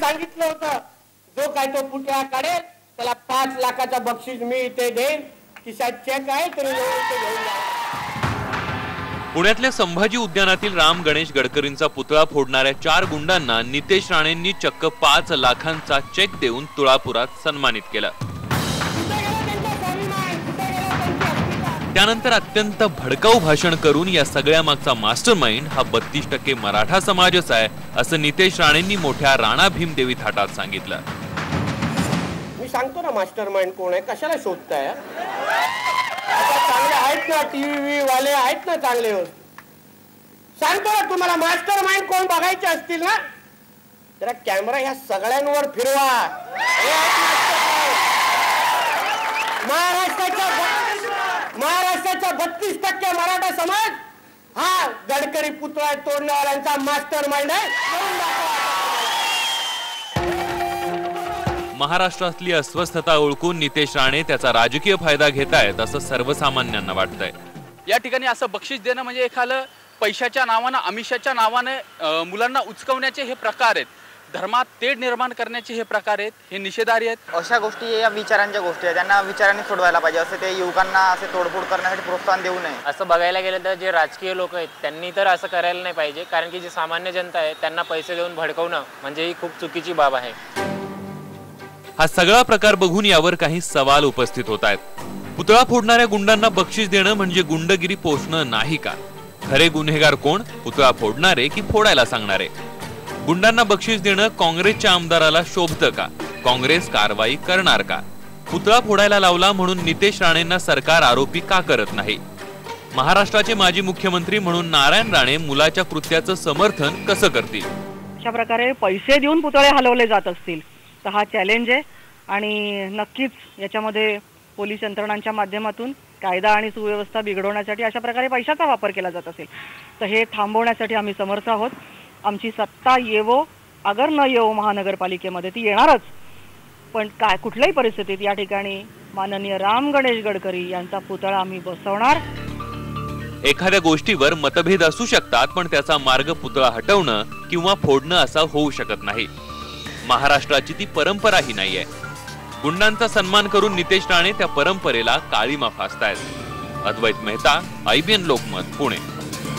सांगितलं होतं, जो काय तो पुतळा काढेल त्याला 5 लाखाचं बक्षीस मी इथे देईन, खिशात चेक आहे तरी घेऊन जा. पुण्यातल्या संभाजी उद्यानातील राम गणेश गडकरींचा पुतळा फोडणाऱ्या 4 गुंडांना नितेश राणेंनी चक्क 5 लाखांचा चेक देऊन तुळापुरात सन्मानित केलं. त्यानंतर अत्यंत भडकाऊ भाषण करून या सगळ्या मागचा मास्टरमाइंड हा 32% मराठा समाजच आहे असं नितेश राणेंनी मोठ्या राणा भीमदेवी थाटात सांगितलं. मी सांगतो ना मास्टरमाइंड कोण आहे, कशाला शोधताय? चांगले आहेत ना, टीव्ही वाले आहेत ना चांगले. सांगतो ना तुम्हाला, मास्टरमाइंड कोण बघायचे असतील ना, जरा कॅमेरा ह्या सगळ्यांवर फिरवा. महाराष्ट्राचा 32% मराठा समाज हा गडकरी पुतळा तोडणाऱ्यांचा मास्टरमाइंड आहे. महाराष्ट्रातली अस्वस्थता ओळखून नितेश राणे त्याचा राजकीय फायदा घेतायत असं सर्वसामान्यांना वाटतंय. या ठिकाणी असं बक्षीस देणं म्हणजे एखादं पैशाच्या नावानं, आमिषाच्या नावाने मुलांना उचकवण्याचे हे प्रकार आहेत. धर्मात तेढ निर्माण करण्याचे हे प्रकार आहेत, हे निषेधार्ह आहेत. अशा गोष्टी या विचारांच्या गोष्टी आहेत, त्यांना विचारांनी सोडवायला पाहिजे. असे ते युवकांना असे तोडफोड करण्यासाठी प्रोत्साहन देऊ नये. असं बघायला गेलं तर जे राजकीय लोक आहेत त्यांनी तर असं करायला नाही पाहिजे, कारण की जी सामान्य जनता आहे त्यांना पैसे देऊन भडकवणं म्हणजे ही खूप चुकीची बाब आहे. हा सगळा प्रकार बघून यावर काही सवाल उपस्थित होत आहेत. पुतळा फोडणाऱ्या गुंडांना बक्षीस देणं म्हणजे गुंडगिरी पोषणं नाही का? खरे गुन्हेगार कोण, पुतळा फोडणारे की फोडायला सांगणारे? गुंडांना बक्षीस देणं काँग्रेसच्या आमदाराला शोभतं का? काँग्रेस कारवाई करणार का? पुतळा फोडायला लावला म्हणून नितेश राणेंना सरकार आरोपी का करत नाही? महाराष्ट्राचे माजी मुख्यमंत्री म्हणून नारायण राणे मुलाच्या कृत्याचं समर्थन कसं करतील? अशा प्रकारे पैसे देऊन पुतळे हलवले जात असतील तर हा चॅलेंज आहे. आणि नक्कीच याच्यामध्ये पोलीस यंत्रणांच्या माध्यमातून कायदा आणि सुव्यवस्था बिघडवण्यासाठी अशा प्रकारे पैशाचा वापर केला जात असेल तर हे थांबवण्यासाठी आम्ही समर्थ आहोत. आमची सत्ता येवो अगर न येवो महानगरपालिकेमध्ये ती येणारच, पण काय कुठल्याही परिस्थितीत या ठिकाणी माननीय राम गणेश गडकरी यांचा पुतळा आम्ही बसवणार. एखाद्या गोष्टीवर मतभेद असू शकतात, पण त्याचा मार्ग पुतळा हटवणं किंवा फोडणं असा होऊ शकत नाही. महाराष्ट्राची ती परंपराही नाहीये. गुंडांचा सन्मान करून नितेश राणे त्या परंपरेला काळीमा फासतायत. अद्वैत मेहता, IBN लोकमत, पुणे.